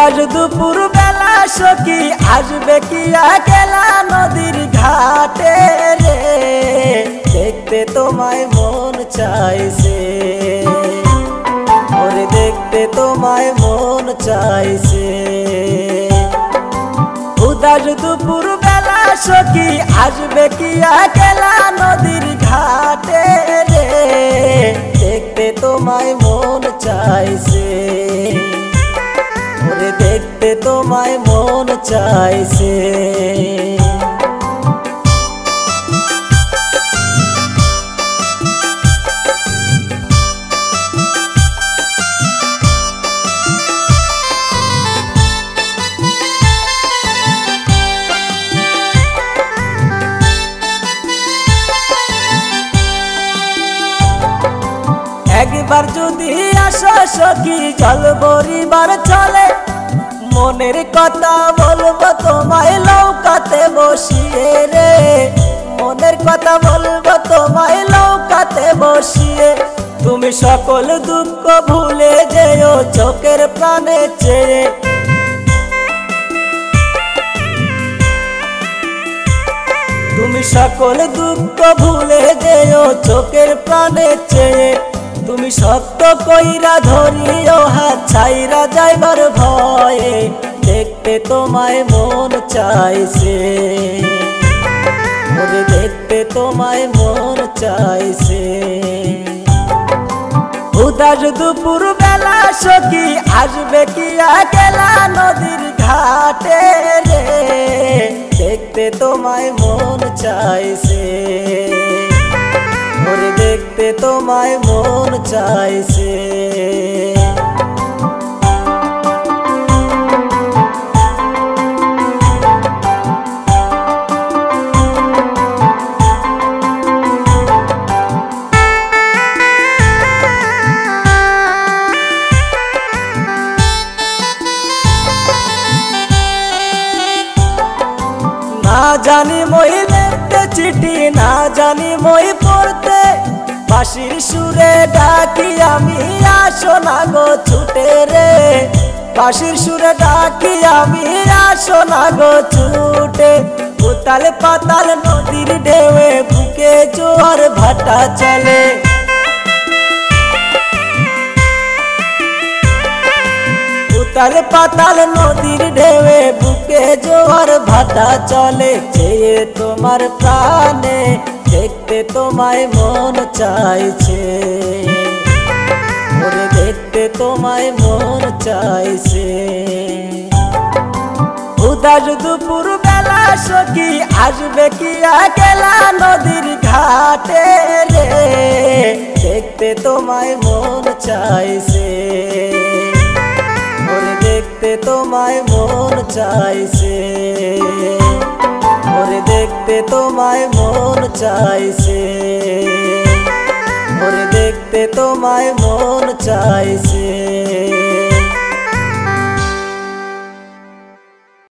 উদাস দুপুর বেলা সখী আসবে কি একলা নদীর ঘাটে রে, দেখতে তোমায় মন চাইছে, ওরে দেখতে তোমায় মন চাইছে। উদাস দুপুর বেলা সখী আসবে কি একলা নদীর ঘাটে রে, দেখতে তোমায় মন চাইছে, ওরে দেখতে তোমায় মন চাইছে। একবার যদি আসো সখী জল ভরিবার চলে, মনের কথা বলবো তোমায় নৌকাতে বসিয়ে রে, মনের কথা বলবো তোমায় নৌকাতে বসিয়ে। তুমি সকল দুঃখ ভুলে যেও চোখের প্রাণে চেয়ে, তুমি সকল দুঃখ ভুলে যেও চোখের প্রাণে চেয়ে। তুমি সত্য কইরা ধরিও হাত ছাইরা যাইবার ভয়ে, দেখতে তোমায় মন চাইছে, ওরে দেখতে তোমায় মন চাইছে। উদাস দুপুর বেলা সখী আসবে কি একলা নদীর ঘাটে রে, দেখতে তোমায় মন চাইছে, ওরে দেখতে তোমায় মন চাইছে। না জানি মই লিখতে চিঠি, না জানি মই পড়তে, বাঁশির সুরে ডাকি আমি আসো না গো ছুটে রে, বাঁশির সুরে ডাকি আমি আসো না গো ছুটে। উতাল পাতাল নদীর ঢেউয়ে বুকে জোয়ার ভাটা চলে, উতাল পাতাল নদীর ঢেউয়ে বুকে জোয়ার ভাটা চলে। চেয়ে তোমার প্রাণে দেখতে তোমায় মন চাইছে, ওরে দেখতে তোমায় মন চাইছে। উদাস দুপুর বেলা সখী আসবে কি একলা নদীর ঘাটে রে, দেখতে তোমায় মন চাইছে, ওরে দেখতে তোমায় মন চাইছে, ওরে দেখতে তোমায় মন চাইছে, ওরে দেখতে তোমায় মন চাইছে।